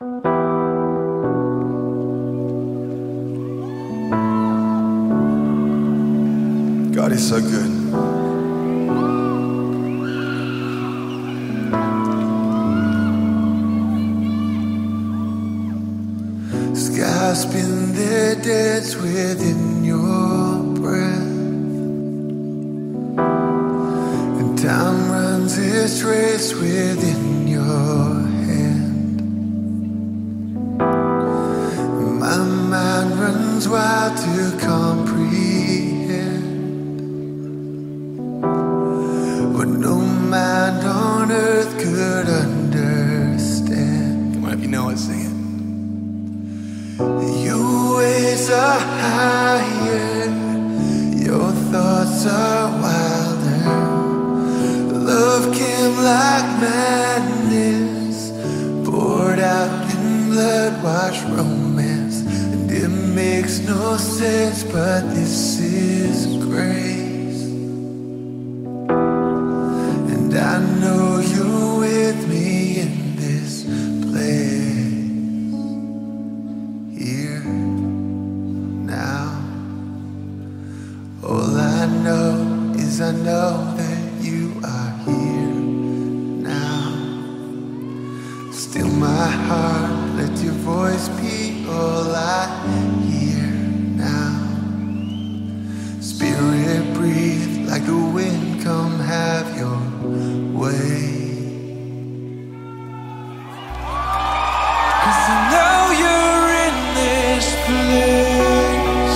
God is so good. Skies spin their dance within your breath, and time runs its race within your hand. My mind runs wild to comprehend what no mind on earth could understand. Come on, if you know it, sing it. Your ways are higher, your thoughts are wilder. Love came like madness, poured out in blood-washed romance. And it makes no sense, but this is grace. And I know you're with me in this place, here, now. All I know is I know that you are here now. Still my heart, let your voice be all I hear now. Spirit, breathe like the wind, come have your way. 'Cause I know you're in this place.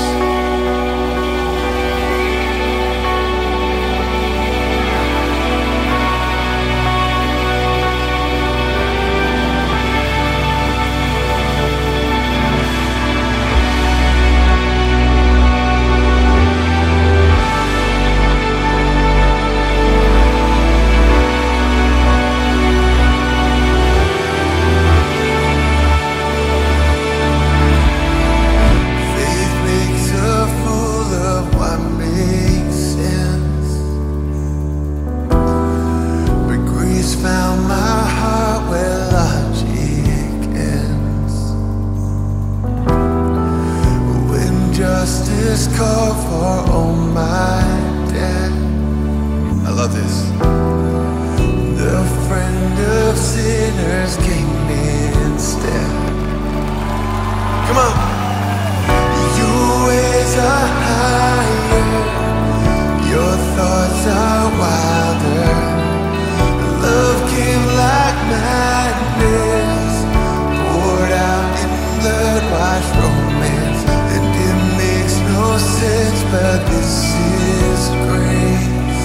Justice call for all my debt. I love this. The friend of sinners came instead. Come on. Your ways are higher, your thoughts are wilder. Love came like madness, poured out in blood-washed romance. And it makes no sense, but this is grace.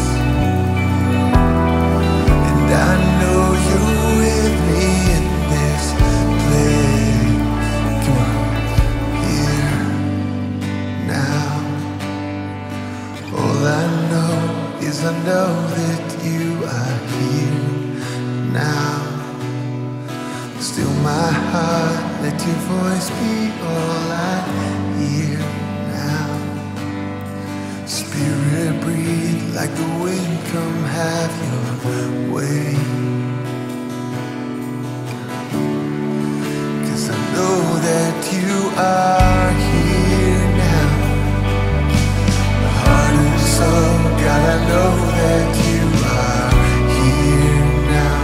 And I know you're with me in this place. Come on, here, now. All I know is I know that you are here now. Still my heart, let your voice be all I hear now. Spirit, breathe like the wind, come have your way. 'Cause I know that you are here now. Heart and soul, God, I know that you are here now.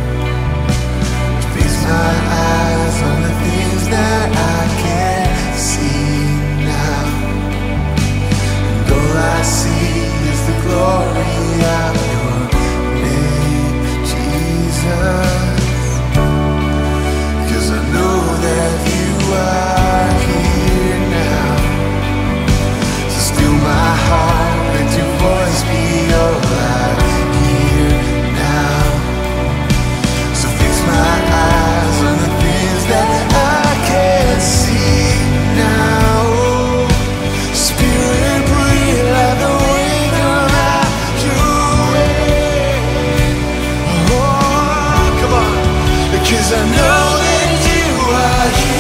Fix my eyes on the things that I can't see now. And all I see is the glory of your name, Jesus. 'Cause I know that you are here now. So still my heart, let your voice be all I hear now. So fix my eyes on the things that I can't see now. Spirit, breathe like the wind, come out your way. Oh, come on, because I know that you are here.